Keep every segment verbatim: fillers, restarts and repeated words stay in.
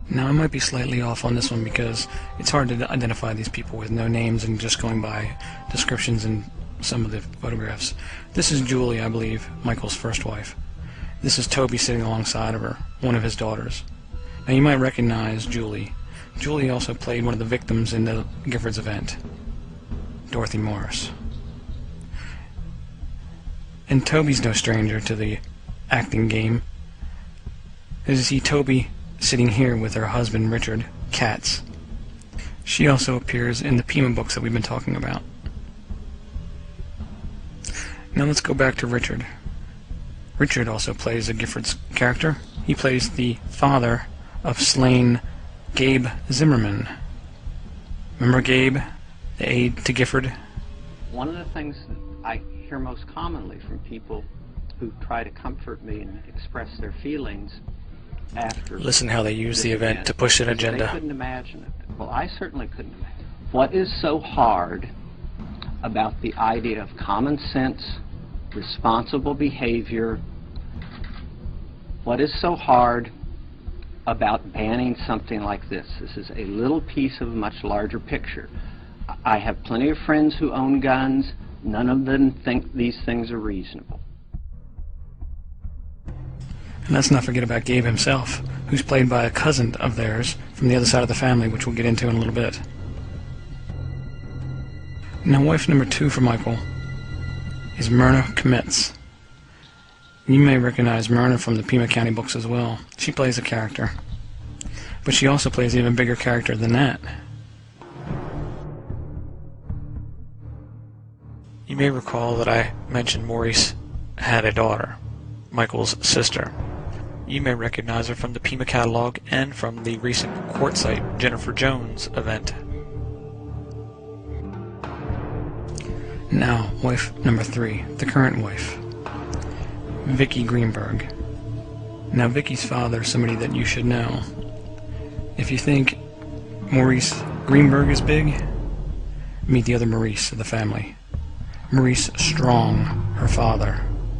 Now I might be slightly off on this one because it's hard to identify these people with no names and just going by descriptions in some of the photographs. This is Julie, I believe, Michael's first wife. This is Toby sitting alongside of her, one of his daughters. Now you might recognize Julie. Julie also played one of the victims in the Giffords event, Dorothy Morris. And Toby's no stranger to the acting game. As you see Toby sitting here with her husband Richard Katz. She also appears in the Pima books that we've been talking about. Now let's go back to Richard. Richard also plays a Giffords character. He plays the father of slain Gabe Zimmerman. Remember Gabe, the aide to Gifford? One of the things that I hear most commonly from people who try to comfort me and express their feelings after... Listen how they use the event to push an agenda. They couldn't imagine it. Well, I certainly couldn't imagine. What is so hard about the idea of common sense, responsible behavior? What is so hard about banning something like this? This is a little piece of a much larger picture. I have plenty of friends who own guns. None of them think these things are reasonable. And let's not forget about Gabe himself, who's played by a cousin of theirs from the other side of the family, which we'll get into in a little bit. Now, wife number two for Michael is Myrna Kmetz. You may recognize Myrna from the Pima County books as well. She plays a character. But she also plays an even bigger character than that. You may recall that I mentioned Maurice had a daughter, Michael's sister. You may recognize her from the Pima catalog and from the recent Quartzite Jennifer Jones event. Now, wife number three, the current wife, Vicky Greenberg. Now, Vicky's father is somebody that you should know. If you think Maurice Greenberg is big, meet the other Maurice of the family. Maurice Strong, her father.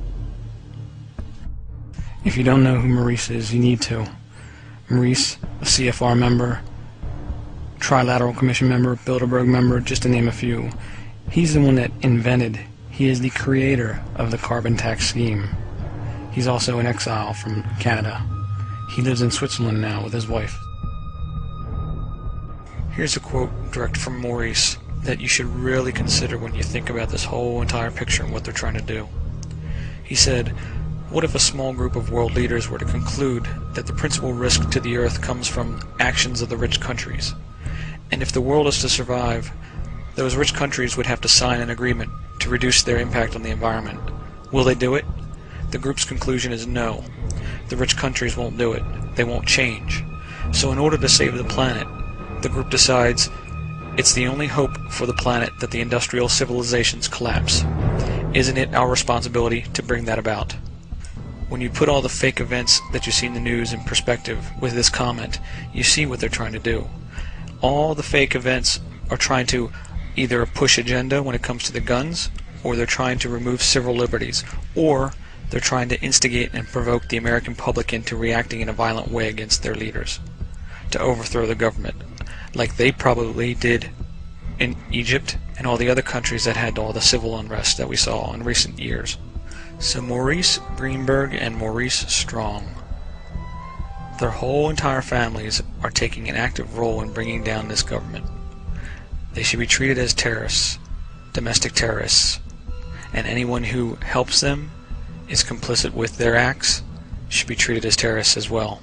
If you don't know who Maurice is, you need to. Maurice, a C F R member, Trilateral Commission member, Bilderberg member, just to name a few. He's the one that invented, he is the creator of the carbon tax scheme. He's also in exile from Canada. He lives in Switzerland now with his wife. Here's a quote direct from Maurice that you should really consider when you think about this whole entire picture and what they're trying to do. He said, "What if a small group of world leaders were to conclude that the principal risk to the earth comes from actions of the rich countries? And if the world is to survive, those rich countries would have to sign an agreement to reduce their impact on the environment. Will they do it? The group's conclusion is no. The rich countries won't do it. They won't change. So in order to save the planet, the group decides it's the only hope for the planet that the industrial civilizations collapse. Isn't it our responsibility to bring that about?" When you put all the fake events that you see in the news in perspective with this comment, you see what they're trying to do. All the fake events are trying to either push agenda when it comes to the guns, or they're trying to remove civil liberties, or they're trying to instigate and provoke the American public into reacting in a violent way against their leaders, to overthrow the government, like they probably did in Egypt and all the other countries that had all the civil unrest that we saw in recent years. So Maurice Greenberg and Maurice Strong, their whole entire families are taking an active role in bringing down this government. They should be treated as terrorists, domestic terrorists, and anyone who helps them, is complicit with their acts, should be treated as terrorists as well.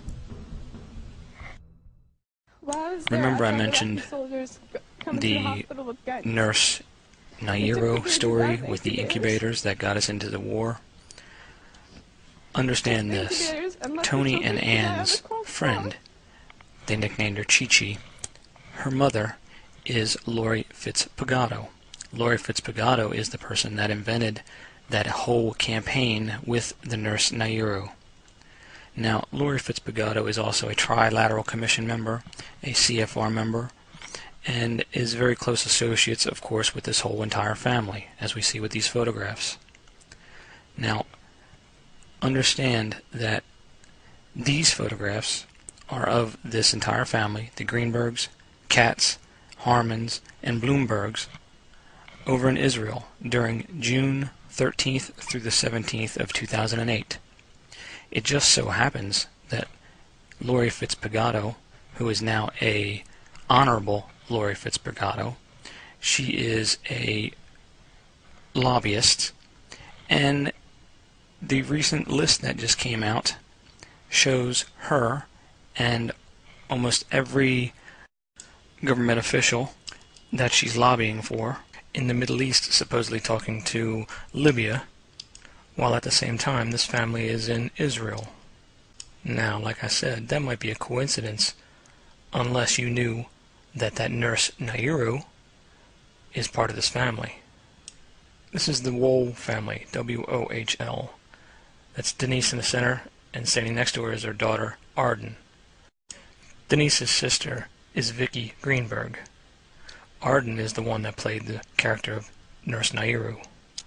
Remember I mentioned the nurse Nairo story with the incubators that got us into the war? Understand this. Tony and Ann's friend, they nicknamed her Chi-Chi, her mother is Lori Fitzpagato. Lori Fitzpagato is the person that invented that whole campaign with the nurse Nairo. Now, Lori Fitzpagato is also a Trilateral Commission member, a C F R member, and is very close associates, of course, with this whole entire family, as we see with these photographs. Now, understand that these photographs are of this entire family, the Greenbergs, Katz, Harmons, and Bloombergs, over in Israel during June thirteenth through the seventeenth of two thousand eight. It just so happens that Lori Fitzpagato, who is now a Honorable Lori Fitzpagato, she is a lobbyist, and the recent list that just came out shows her and almost every government official that she's lobbying for in the Middle East, supposedly talking to Libya, while at the same time this family is in Israel. Now, like I said, that might be a coincidence unless you knew that that nurse Nairu is part of this family. This is the Wohl family, W O H L. That's Denise in the center, and standing next to her is her daughter, Arden. Denise's sister is Vicky Greenberg. Arden is the one that played the character of Nurse Nairu.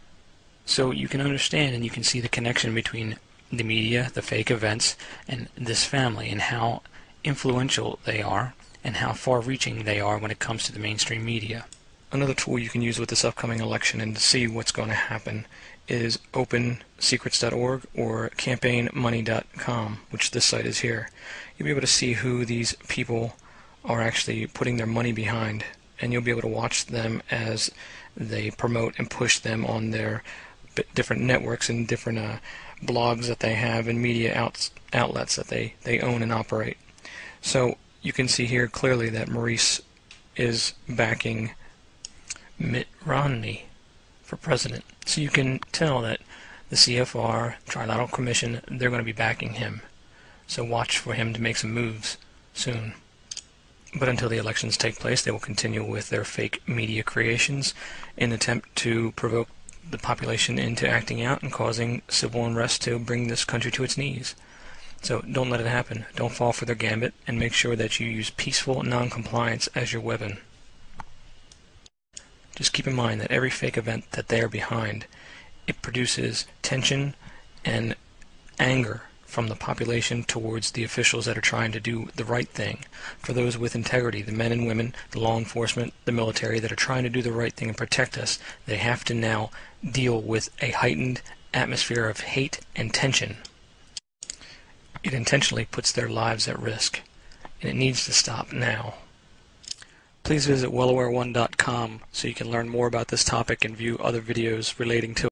So you can understand and you can see the connection between the media, the fake events, and this family, and how influential they are, and how far-reaching they are when it comes to the mainstream media. Another tool you can use with this upcoming election and to see what's going to happen is open secrets dot org or campaign money dot com, which this site is here. You'll be able to see who these people are actually putting their money behind, and you'll be able to watch them as they promote and push them on their different networks and different uh, blogs that they have and media outs outlets that they, they own and operate. So you can see here clearly that Maurice is backing Mitt Romney for president. So you can tell that the C F R, Trilateral Commission, they're going to be backing him. So watch for him to make some moves soon. But until the elections take place, they will continue with their fake media creations in an attempt to provoke the population into acting out and causing civil unrest to bring this country to its knees. So don't let it happen. Don't fall for their gambit, and make sure that you use peaceful non-compliance as your weapon. Just keep in mind that every fake event that they are behind, it produces tension and anger from the population towards the officials that are trying to do the right thing. For those with integrity, the men and women, the law enforcement, the military that are trying to do the right thing and protect us, they have to now deal with a heightened atmosphere of hate and tension. It intentionally puts their lives at risk, and it needs to stop now. Please visit well aware one dot com so you can learn more about this topic and view other videos relating to it.